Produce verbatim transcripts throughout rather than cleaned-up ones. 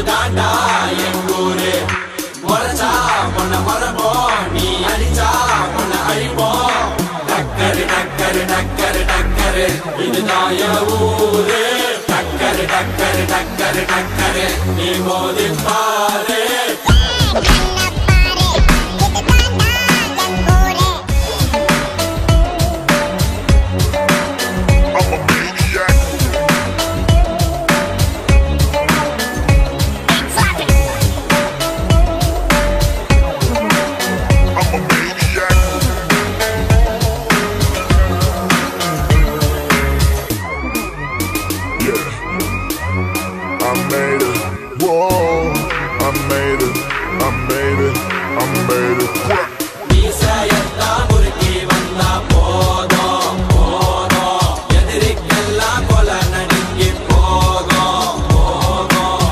இதுதாண்டா எங்கூரு முறைச்சா பொண்ண மரபோம் நீ அடிச்சா பொண்ண அழிப்போம் டக்கரு டக்கரு டக்கரு டக்கரு இதுதான் என் ஊரு டக்கரு டக்கரு டக்கரு டக்கரு நீ மோதி பாரு I made it, whoa, I made it, I made it, I made it. மீசையத்தா முறுக்கி வந்தா போதும் போதும் எதிரிக்கெல்லாம் கொலை நடுங்கி போகும் போகும்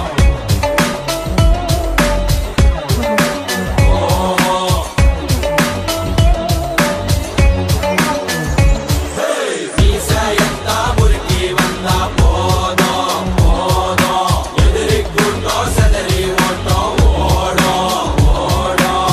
மீசையத்தா முறுக்கி வந்தா போதும் போதும் எதிரிக்கூட்டம் செதறி ஓட்டம் ஓடும் ஓடும்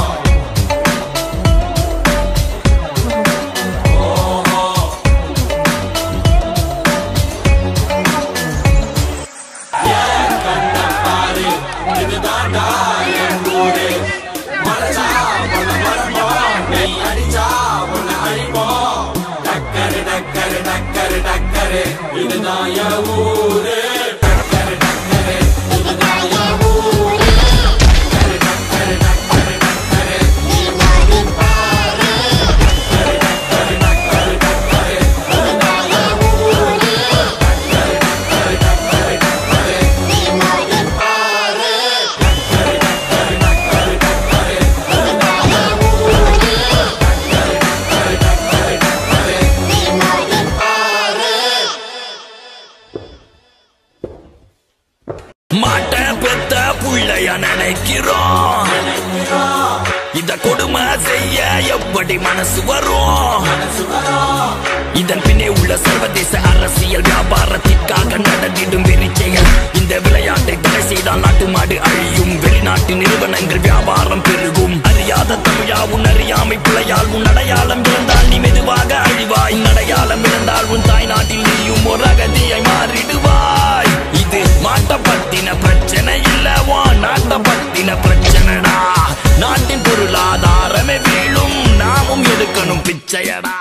கண்டப்பாரு இதுதாண்டா என் ஊரு மறைச்சா பொண்ண மரபோம் நீ அடிச்சா பொண்ண அழிப்போம் டக்கரு டக்கரு டக்கரு டக்கரு இதுதான் என் ஊரு டக்கரு டக்கரு இதுதான் என் ஊரு டக்கரு டக்கரு டக்கரு டக்கரு நீ மோதி பாரு டக்கரு டக்கரு டக்கரு டக்கரு இதுதான் என் ஊரு டக்கரு டக்கரு டக்கரு டக்கரு நீ மோதி பாரு டக்கரு டக்கரு டக்கரு டக்கரு இதுதான் என் ஊரு டக்கரு டக்கரு டக்கரு டக்கரு நீ மோதி பாரு மாட்ட பெத்த புள்ளைய நினைக்கிறோம் இத கொடுமை செய்ய எப்படி மனசு வரும் இதன் பின்னே உள்ள சர்வதேச அரசியல் வியாபாரத்திற்காக நடந்திடும் வெறிச்செயல் இந்த விளையாட்டை தடை செய்தால் நாட்டு மாடு அழியும் வெளிநாட்டு நிறுவனங்கள் வியாபாரம் பெருகும் அறியாத தமிழா உன் அறியாமை பிழையால் உன் அடையாளம் இழந்தால் நீ மெதுவாக அழிவாய் அடையாளம் இழந்தால் உன் தாய் நாட்டில் நீயும் ஒரு அகதியை மாறிடுவாய் இது மாட்ட பத்தின பிரச்சனை இல்லவா நாட்ட பத்தின பிரச்சனைடா நாட்டின் பொருளாதாரமே வீழும் நாமும் எடுக்கணும் பிச்சையடா